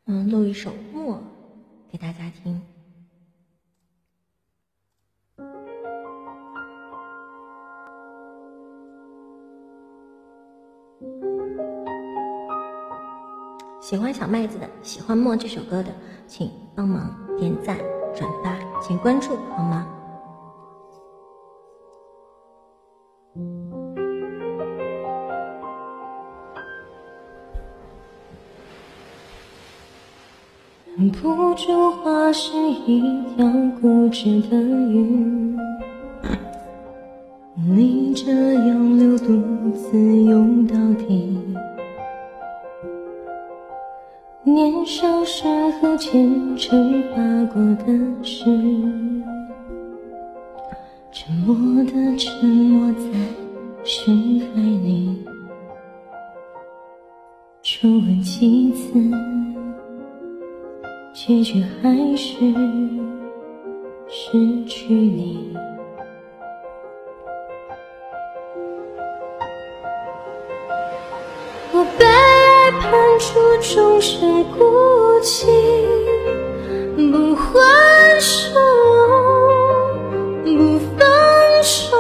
录一首默给大家听。喜欢小麦子的，喜欢默这首歌的，请帮忙点赞转发，请关注好吗？ 忍不住化身一条固执的鱼，逆着洋流独自游到底。年少时和虔诚发过的誓，沉默的沉没在深海里，重温几次，结局还是失去你。我被爱判处终身孤寂，不还手，不放手，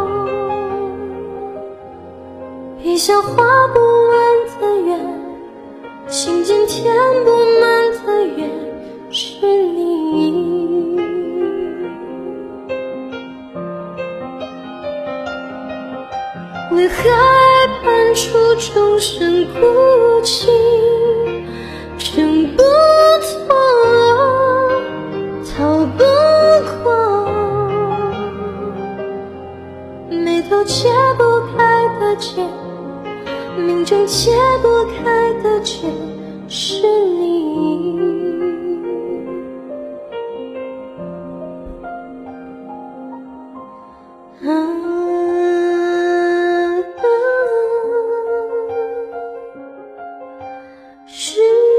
笔下画不完的圆，心间填不满的缘，是你。为何爱判处终身孤寂，挣不脱，逃不过，眉头解不开的结，命中解不开的结，是你。失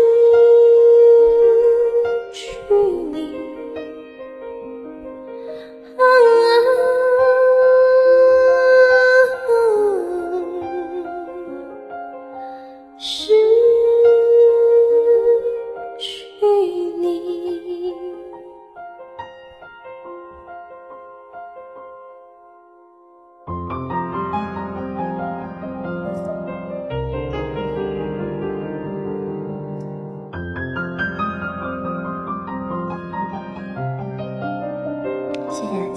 去你，失去你。 谢谢大家。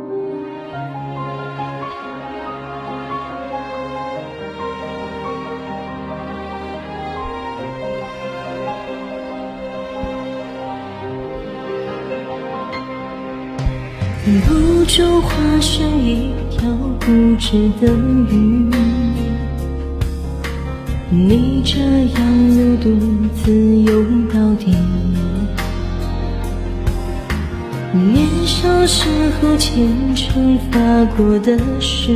忍不住化身一条固执的鱼，逆着洋流独自游到底。年少时和虔诚发过的誓，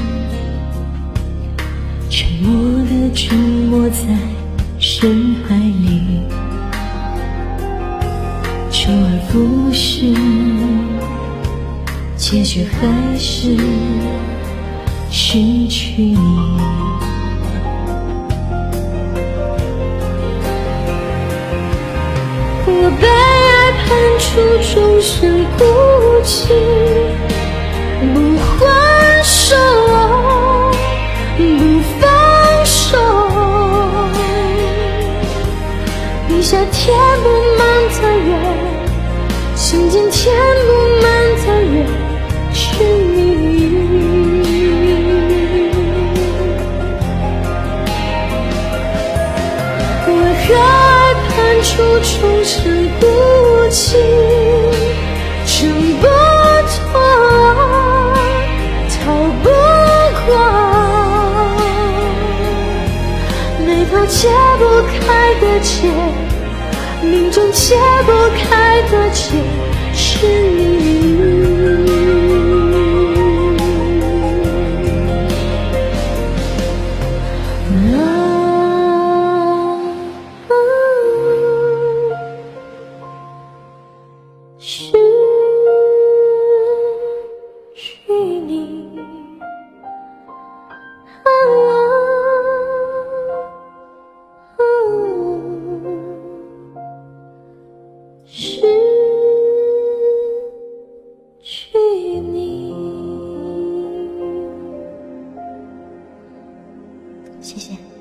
沉默的沉没在深海里，周而复始，结局还是失去你。我被爱判处终身孤寂，不还手，不放手，笔下填不满的缘，心间填不满的缘，是你。为何爱判处终身孤寂，挣不脱，逃不过，眉头解不开的结，命中解不开的结，是你。失去你， 失去你。 谢谢。